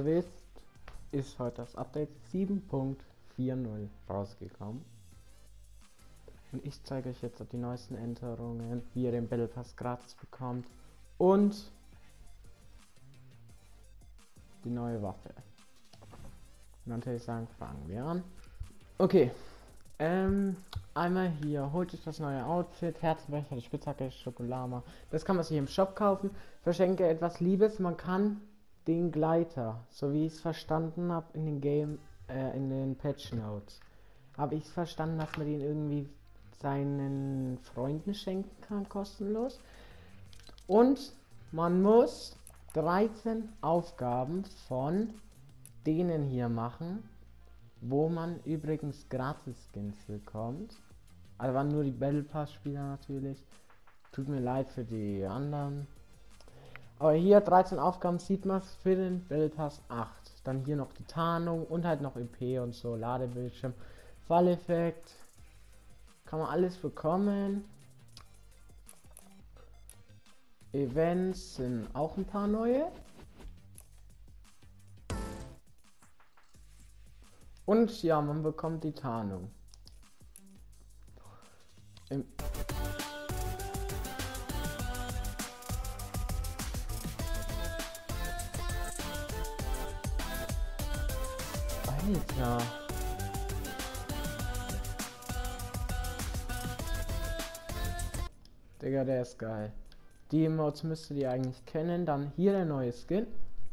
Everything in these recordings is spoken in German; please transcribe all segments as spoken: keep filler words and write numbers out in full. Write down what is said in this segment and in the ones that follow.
wisst, ist heute das Update sieben Punkt vierzig rausgekommen. Und ich zeige euch jetzt die neuesten Änderungen, wie ihr den Battle Pass gratis bekommt und die neue Waffe. Und dann würde ich sagen, fangen wir an. Okay, ähm, einmal hier, holt euch das neue Outfit, Herzenbecher, die Spitzhacke, Schokolama. Das kann man sich im Shop kaufen. Verschenke etwas Liebes, man kann den Gleiter, so wie ich es verstanden habe in den Game, äh, in den Patch Notes, habe ich es verstanden, dass man den irgendwie seinen Freunden schenken kann, kostenlos. Und man muss dreizehn Aufgaben von denen hier machen, wo man übrigens gratis Skins bekommt. Also waren nur die Battle Pass Spieler natürlich. Tut mir leid für die anderen. Aber hier dreizehn Aufgaben sieht man für den Battle Pass acht. Dann hier noch die Tarnung und halt noch E P und so, Ladebildschirm, Falleffekt. Kann man alles bekommen. Events sind auch ein paar neue. Und ja, man bekommt die Tarnung. Im Alter. Digga, der ist geil. Die Emotes müsstet ihr eigentlich kennen. Dann hier der neue Skin.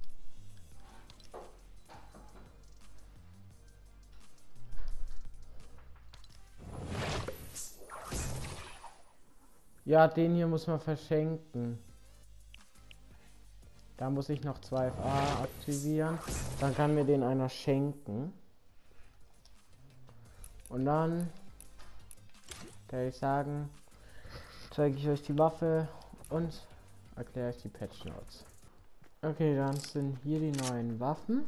Ja, den hier muss man verschenken. Da muss ich noch zwei F A aktivieren. Dann kann mir den einer schenken. Und dann kann ich sagen, zeige ich euch die Waffe und erkläre euch die Patch Notes. Okay, dann sind hier die neuen Waffen.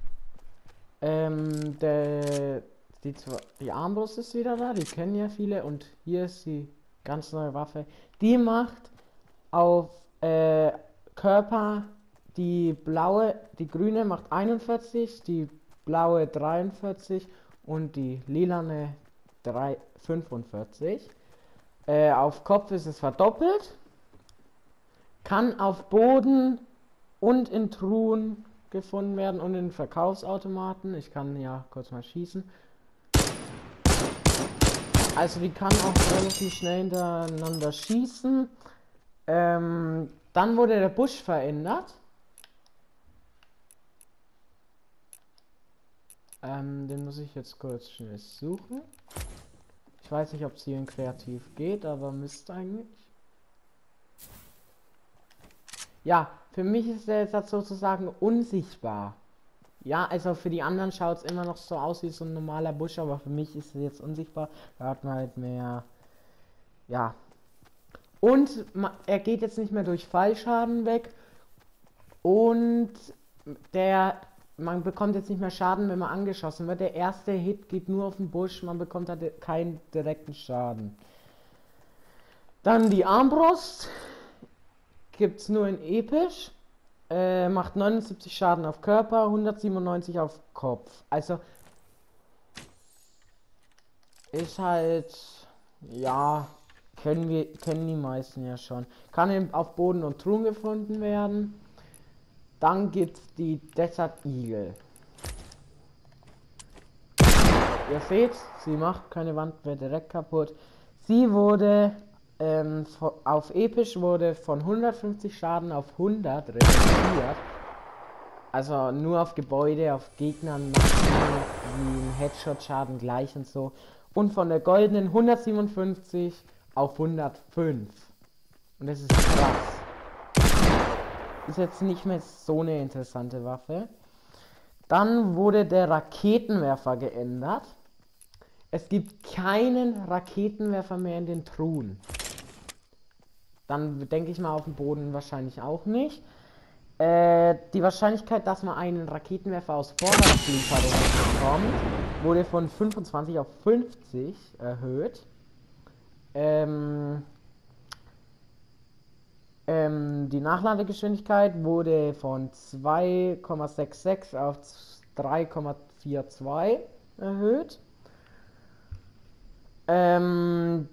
Ähm, der, die, die Armbrust ist wieder da, die kennen ja viele. Und hier ist die ganz neue Waffe. Die macht auf äh, Körper die blaue, die grüne macht einundvierzig, die blaue dreiundvierzig und die lilane fünfundvierzig. Äh, auf Kopf ist es verdoppelt. Kann auf Boden und in Truhen gefunden werden und in Verkaufsautomaten. Ich kann ja kurz mal schießen. Also die kann auch relativ schnell hintereinander schießen. Ähm, dann wurde der Busch verändert. Ähm, den muss ich jetzt kurz schnell suchen. Ich weiß nicht, ob es hier in Kreativ geht, aber müsste eigentlich. Ja, für mich ist der jetzt sozusagen unsichtbar. Ja, also für die anderen schaut es immer noch so aus wie so ein normaler Busch, aber für mich ist es jetzt unsichtbar. Da hat man halt mehr. Ja. Und er geht jetzt nicht mehr durch Fallschaden weg. Und der. Man bekommt jetzt nicht mehr Schaden, wenn man angeschossen wird. Der erste Hit geht nur auf den Busch, man bekommt halt keinen direkten Schaden. Dann die Armbrust. Gibt es nur in episch. Äh, macht neunundsiebzig Schaden auf Körper, hundertsiebenundneunzig auf Kopf. Also ist halt, ja, kennen wir, kennen die meisten ja schon. Kann auf Boden und Truhen gefunden werden. Dann gibt es die Desert Eagle. Ihr seht, sie macht keine Wand mehr direkt kaputt. Sie wurde ähm, auf episch wurde von hundertfünfzig Schaden auf hundert reduziert. Also nur auf Gebäude, auf Gegnern macht wie ein Headshot Schaden gleich und so. Und von der goldenen hundertsiebenundfünfzig auf hundertfünf. Und das ist krass. Ist jetzt nicht mehr so eine interessante Waffe. Dann wurde der Raketenwerfer geändert. Es gibt keinen Raketenwerfer mehr in den Truhen. Dann denke ich mal auf dem Boden wahrscheinlich auch nicht. Äh, die Wahrscheinlichkeit, dass man einen Raketenwerfer aus Vorratslieferungen bekommt, wurde von fünfundzwanzig auf fünfzig erhöht. Ähm... Ähm, die Nachladegeschwindigkeit wurde von zwei Komma sechsundsechzig auf drei Komma zweiundvierzig erhöht. Ähm,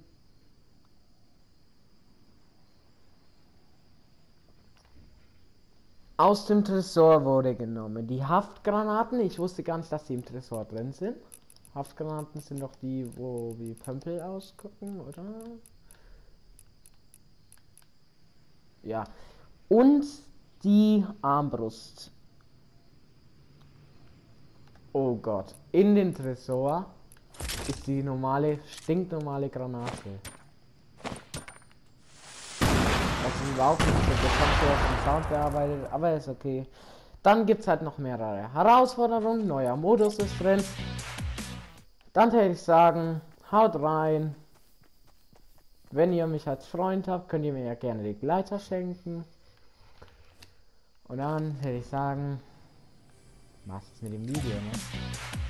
aus dem Tresor wurde genommen die Haftgranaten. Ich wusste gar nicht, dass die im Tresor drin sind. Haftgranaten sind doch die, wo wie Pömpel ausgucken, oder? Ja. Und die Armbrust. Oh Gott. In den Tresor ist die normale, stinknormale Granate. Das ist überhaupt nicht so bekannt vom Sound bearbeitet, aber ist okay. Dann gibt es halt noch mehrere Herausforderungen. Neuer Modus ist drin. Dann hätte ich sagen, haut rein. Wenn ihr mich als Freund habt, könnt ihr mir ja gerne die Gleiter schenken. Und dann hätte ich sagen, was ist mit dem Video, ne?